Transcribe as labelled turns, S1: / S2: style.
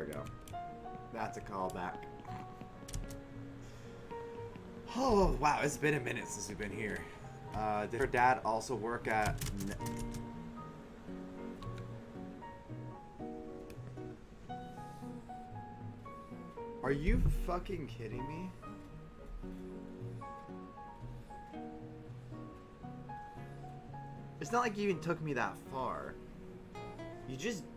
S1: we go. That's a callback. Oh, wow. It's been a minute since we've been here. Did her dad also work at... Are you fucking kidding me? It's not like you even took me that far. You just